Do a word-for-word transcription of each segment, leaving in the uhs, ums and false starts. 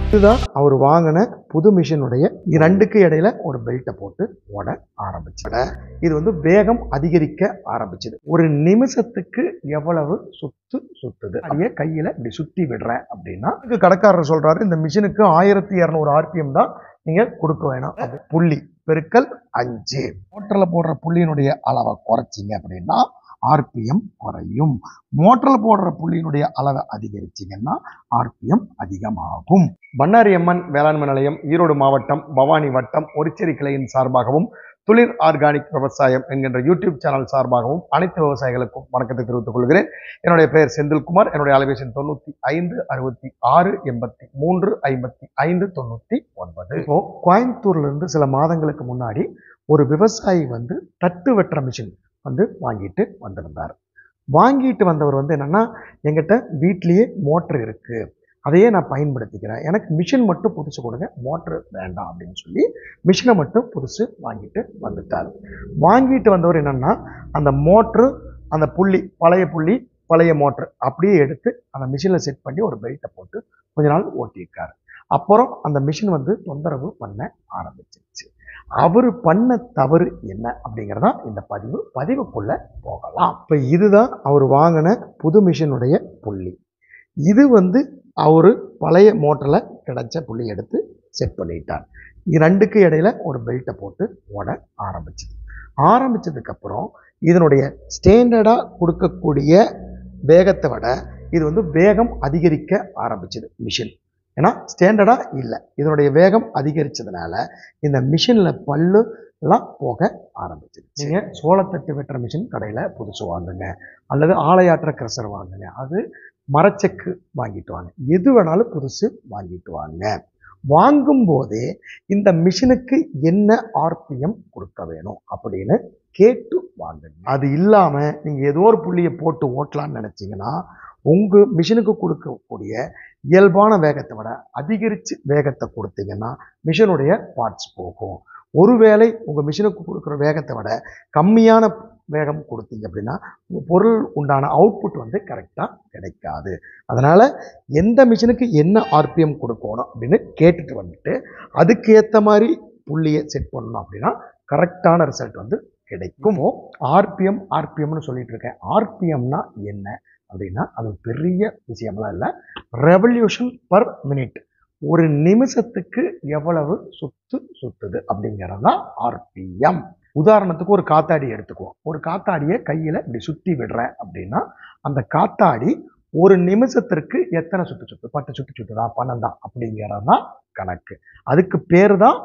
இதுதான் அவர் வாங்கின புது மிஷினுடைய ரெண்டுக்கு இடையில ஒரு பெல்ட்டை போட்டு ஓட ஆரம்பிச்சு. இது வந்து வேகம் அதிகரிக்க ஆரம்பிச்சது. ஒரு நிமிஷத்துக்கு எவ்வளவு சுத்து சுத்துது அப்படியே கையில இப்படி சுத்தி விடுறேன் அப்படின்னா கடைக்காரர் சொல்றாரு இந்த மிஷினுக்கு ஆயிரத்தி இருநூறு ஆர்பிஎம் தான் நீங்க கொடுக்க வேணும். அது புள்ளி பெருக்கல் அஞ்சு. மோட்டர்ல போடுற புள்ளியினுடைய அளவை குறைச்சிங்க அப்படின்னா ஆர்பிஎம் குறையும். மோட்டரில் போடுற புள்ளியினுடைய அளவை அதிகரிச்சிங்கன்னா ஆர்பிஎம் அதிகமாகும். பண்ணாரி அம்மன் வேளாண்மை நிலையம், ஈரோடு மாவட்டம், பவானி வட்டம், ஒரிச்சேரி கிளையின் சார்பாகவும் துளிர் ஆர்கானிக் விவசாயம் என்கின்ற யூடியூப் சேனல் சார்பாகவும் அனைத்து விவசாயிகளுக்கும் வணக்கத்தை தெரிவித்துக் கொள்கிறேன். என்னுடைய பெயர் செந்தில்குமார். என்னுடைய அலைபேசி தொண்ணூத்தி ஐந்து அறுபத்தி ஆறு எண்பத்தி மூன்று ஐம்பத்தி ஐந்து தொண்ணூத்தி ஒன்பது. இப்போ கோயம்புத்தூர்ல இருந்து சில மாதங்களுக்கு முன்னாடி ஒரு விவசாயி வந்து தட்டு வெட்டுற மிஷின் வந்து வாங்கிட்டு வந்திருந்தார். வாங்கிட்டு வந்தவர் வந்து என்னன்னா, எங்கிட்ட வீட்லேயே மோட்டர் இருக்கு, அதையே நான் பயன்படுத்திக்கிறேன், எனக்கு மிஷின் மட்டும் புதுசு கொடுங்க, மோட்டர் வேண்டாம் அப்படின்னு சொல்லி மிஷினை மட்டும் புதுசு வாங்கிட்டு வந்துட்டார். வாங்கிட்டு வந்தவர் என்னன்னா, அந்த மோட்ரு அந்த புள்ளி பழைய புள்ளி பழைய மோட்ரு அப்படியே எடுத்து அந்த மிஷினில் செட் பண்ணி ஒரு பெல்ட்டை போட்டு கொஞ்ச நாள் ஓட்டியிருக்காரு. அப்புறம் அந்த மிஷின் வந்து தொந்தரவு பண்ண ஆரம்பிச்சிருச்சு. அவர் பண்ண தவறு என்ன அப்படிங்கிறதா இந்த பதிவு. பதிவுக்குள்ள போகலாம். இப்போ இதுதான் அவர் வாங்கின புது மிஷினுடைய புள்ளி. இது வந்து அவரு பழைய மோட்டரில் கிடைச்ச புள்ளி எடுத்து செட் பண்ணிட்டார். ரெண்டுக்கு இடையில ஒரு பெல்ட்டை போட்டு ஓட ஆரம்பிச்சது. ஆரம்பிச்சதுக்கு அப்புறம் இதனுடைய ஸ்டாண்டர்டா கொடுக்கக்கூடிய வேகத்தை விட இது வந்து வேகம் அதிகரிக்க ஆரம்பிச்சது மிஷின். ஏன்னா ஸ்டாண்டர்டா இல்லை, இதனுடைய வேகம் அதிகரிச்சதுனால இந்த மிஷின்ல பல்லு எல்லாம் போக ஆரம்பிச்சிது. நீங்க சோளத்தட்டு வெட்டுற மிஷின் கடையில புதுசு வாங்குங்க, அல்லது ஆலையாற்ற கிரஷர் வாங்குங்க, அது மரச்செக்கு வாங்கிட்டு வாங்க, எது வேணாலும் புதுசு வாங்கிட்டு வாங்க. வாங்கும் போதே இந்த மிஷினுக்கு என்ன ஆர்பிஎம் கொடுக்க வேணும் அப்படின்னு கேட்டு வாங்குங்க. அது இல்லாம நீங்க ஏதோ ஒரு புள்ளியை போட்டு ஓட்டலாம்னு நினைச்சீங்கன்னா உங்க மிஷினுக்கு கொடுக்கக்கூடிய இயல்பான வேகத்தை விட அதிகரிச்சு வேகத்தை கொடுத்தீங்கன்னா மிஷினுடைய பார்ட்ஸ் போகும். ஒருவேளை உங்க மிஷினுக்கு கொடுக்குற வேகத்தை விட கம்மியான வேகம் கொடுத்தீங்க அப்படின்னா உங்க பொருள் உண்டான அவுட்புட் வந்து கரெக்டா கிடைக்காது. அதனால எந்த மிஷினுக்கு என்ன ஆர்பிஎம் கொடுக்கணும் அப்படின்னு கேட்டுட்டு வந்துட்டு அதுக்கு ஏற்ற மாதிரி புள்ளியை செட் பண்ணணும் அப்படின்னா கரெக்டான ரிசல்ட் வந்து கிடைக்கும். ஆர்பிஎம் ஆர்பிஎம்னு சொல்லிட்டு இருக்கேன். ஆர்பிஎம்னா என்ன அப்படின்னா அது பெரிய விஷயம்லாம் இல்லை. ரெவல்யூஷன் பர் மினிட், ஒரு நிமிஷத்துக்கு எவ்வளவு சுத்து சுத்துது அப்படிங்கிறது தான் ஆர்பிஎம். உதாரணத்துக்கு ஒரு காத்தாடி எடுத்துக்குவோம். ஒரு காத்தாடியை கையில இப்படி சுத்தி விடுறேன் அப்படின்னா அந்த காத்தாடி ஒரு நிமிஷத்திற்கு எத்தனை சுத்து சுத்து, பத்து சுத்து சுத்துதா பன்னெண்டா அப்படிங்கிறது தான் கணக்கு. அதுக்கு பேரு தான்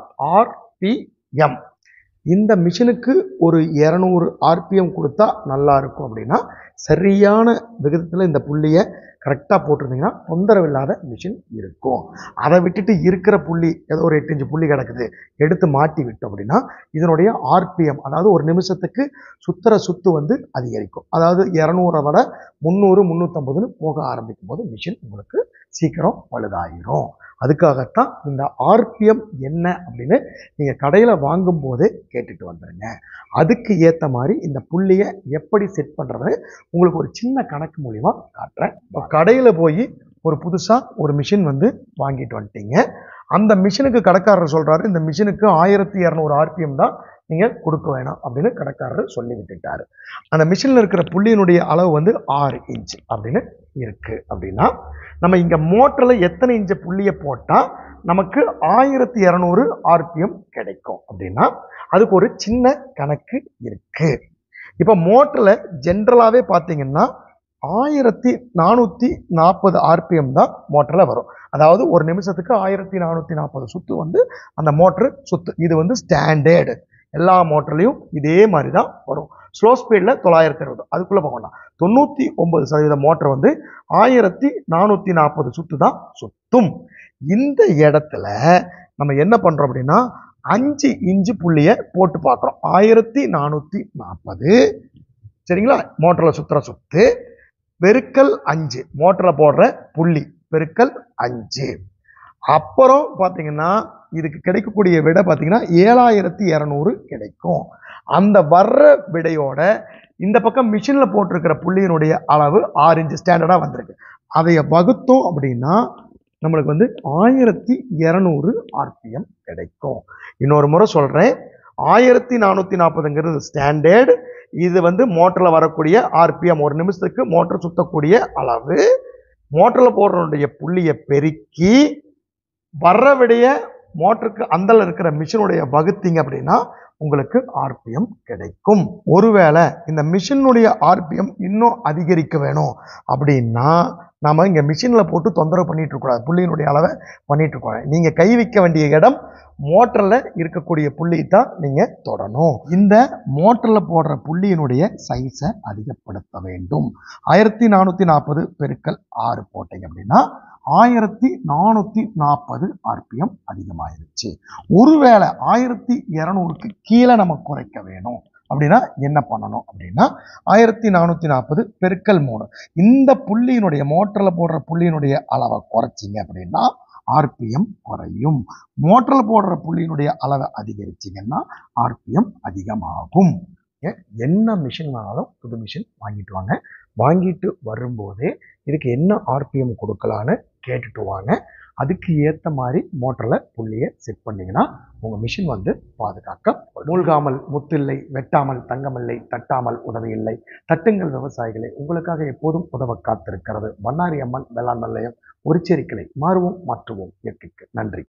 ஆர்பிஎம். இந்த மிஷினுக்கு ஒரு இருநூறு ஆர்பிஎம் கொடுத்தா நல்லா இருக்கும் அப்படின்னா சரியான விகிதத்தில் இந்த புள்ளியை கரெக்டாக போட்டிருந்தீங்கன்னா தொந்தரவு இல்லாத மிஷின் இருக்கும். அதை விட்டுட்டு இருக்கிற புள்ளி ஏதோ ஒரு எட்டு இஞ்சு புள்ளி கிடக்குது எடுத்து மாட்டி விட்டோம் அப்படின்னா இதனுடைய ஆர்பிஎம், அதாவது ஒரு நிமிஷத்துக்கு சுத்துற சுத்து வந்து அதிகரிக்கும். அதாவது இரநூறை விட முந்நூறு முந்நூற்றம்பதுன்னு போக ஆரம்பிக்கும் போது மிஷின் உங்களுக்கு சீக்கிரம் பழுதாயிரும். அதுக்காகத்தான் இந்த ஆர்பிஎம் என்ன அப்படின்னு நீங்க கடையில வாங்கும் போதே கேட்டுட்டு வந்துடுங்க. அதுக்கு ஏற்ற மாதிரி இந்த புள்ளியை எப்படி செட் பண்றது உங்களுக்கு ஒரு சின்ன கணக்கு மூலியமா காட்டுறேன். கடையில போய் ஒரு புதுசா ஒரு மிஷின் வந்து வாங்கிட்டு வந்துட்டீங்க. அந்த மிஷினுக்கு கடைக்காரர் சொல்றாரு இந்த மிஷினுக்கு ஆயிரத்தி இருநூறு ஆர்பிஎம் தான் நீங்க கொடுக்க வேணாம் அப்படின்னு கடைக்காரர் சொல்லி விட்டுட்டாரு. அந்த மிஷின்ல இருக்கிற புள்ளியினுடைய அளவு வந்து ஆறு இன்ச் அப்படின்னு இருக்கு. அப்படின்னா நம்ம இங்க மோட்டர்ல எத்தனை இன்ச்சு புள்ளியை போட்டா நமக்கு ஆயிரத்தி இருநூறு ஆர்பிஎம் கிடைக்கும் அப்படின்னா அதுக்கு ஒரு சின்ன கணக்கு இருக்கு. இப்ப மோட்டர்ல ஜென்ரலாவே பாத்தீங்கன்னா ஆயிரத்தி நானூத்தி நாற்பது ஆர்பிஎம் தான் மோட்டர்ல வரும். அதாவது ஒரு நிமிஷத்துக்கு ஆயிரத்தி நானூத்தி நாற்பது சுத்து வந்து அந்த மோட்டர் சுத்து. இது வந்து ஸ்டாண்டர்டு. எல்லா மோட்டர்லையும் இதே மாதிரி தான் வரும். ஸ்லோ ஸ்பீடில் தொள்ளாயிரத்தி அறுபது அதுக்குள்ளே போகணும். தொண்ணூற்றி ஒன்பது சதவீத மோட்டர் வந்து ஆயிரத்தி நானூற்றி நாற்பது சுத்து தான் சுத்தும். இந்த இடத்துல நம்ம என்ன பண்ணுறோம் அப்படின்னா அஞ்சு இன்ச்சு புள்ளியை போட்டு பார்க்குறோம். ஆயிரத்தி நானூற்றி நாற்பது சரிங்களா, மோட்டரில் சுற்றுற சுத்து பெருக்கல் அஞ்சு, மோட்டரில் போடுற புள்ளி பெருக்கல் அஞ்சு. அப்புறம் பார்த்தீங்கன்னா இதுக்கு கிடைக்கக்கூடிய விடை பார்த்தீங்கன்னா ஏழாயிரத்தி இரநூறு கிடைக்கும். அந்த வர்ற விடையோட இந்த பக்கம் மிஷினில் போட்டிருக்கிற புள்ளியினுடைய அளவு ஆறு இன்ச்சு ஸ்டாண்டர்டாக வந்திருக்கு. அதை வகுத்தோம் அப்படின்னா நம்மளுக்கு வந்து ஆயிரத்தி இரநூறு ஆர்பிஎம் கிடைக்கும். இன்னொரு முறை சொல்கிறேன், ஆயிரத்தி நானூற்றி நாற்பதுங்கிறது ஸ்டாண்டர்ட். இது வந்து மோட்டரில் வரக்கூடிய ஆர்பிஎம், ஒரு நிமிஷத்துக்கு மோட்டர் சுற்றக்கூடிய அளவு. மோட்டரில் போடுறதுடைய புள்ளியை பெருக்கி வர்ற விடைய மோட்டருக்கு அந்தல இருக்கிற மிஷினுடைய வகுத்தீங்க அப்படின்னா உங்களுக்கு ஆர்பிஎம் கிடைக்கும். ஒருவேளை இந்த மிஷினுடைய ஆர்பிஎம் இன்னும் அதிகரிக்க வேணும் அப்படின்னா நாம இங்க மிஷின்ல போட்டு தொந்தரவு பண்ணிட்டு இருக்கக்கூடாது, புள்ளியினுடைய அளவை பண்ணிட்டு இருக்கக்கூடாது. நீங்க கை வைக்க வேண்டிய இடம் மோட்டர்ல இருக்கக்கூடிய புள்ளி தான் நீங்க தொடணும். இந்த மோட்டர்ல போடுற புள்ளியினுடைய சைஸை அதிகப்படுத்த வேண்டும். ஆயிரத்தி நானூத்தி நாற்பது பெருக்கல் ஆறு போட்டீங்க அப்படின்னா ஆயிரத்தி நானூத்தி நாற்பது ஆர்பிஎம் அதிகமாயிருச்சு. ஒருவேளை ஆயிரத்தி இருநூறுக்கு கீழே நம்ம குறைக்க வேணும் அப்படின்னா என்ன பண்ணணும் அப்படின்னா ஆயிரத்தி நானூத்தி நாற்பது பெருக்கல் மூணு, இந்த புள்ளியினுடைய மோட்டர்ல போடுற புள்ளியினுடைய அளவை குறைச்சிங்க அப்படின்னா ஆர்பிஎம் குறையும். மோட்டரில் போடுற புள்ளியினுடைய அளவை அதிகரிச்சிங்கன்னா ஆர்பிஎம் அதிகமாகும். என்ன மிஷின் வாங்கினாலும் புது மிஷின் வாங்கிட்டு வாங்க. வாங்கிட்டு வரும்போதே இதுக்கு என்ன ஆர்பிஎம் கொடுக்கலான்னு கேட்டுட்டு வாங்க. அதுக்கு ஏற்ற மாதிரி மோட்டரில் புள்ளியை செட் பண்ணிங்கன்னா உங்கள் மிஷின் வந்து பாதுகாக்க. மூழ்காமல் முத்தில்லை, வெட்டாமல் தங்கமில்லை, தட்டாமல் உதவியில்லை. தட்டுங்கள் விவசாயிகளை, உங்களுக்காக எப்போதும் உதவ காத்திருக்கிறது பண்ணாரி அம்மன் வேளாண் நிலையம், ஒரு செரிக்கலை. மாறுவோம் மாற்றுவோம் இயற்கைக்கு. நன்றி.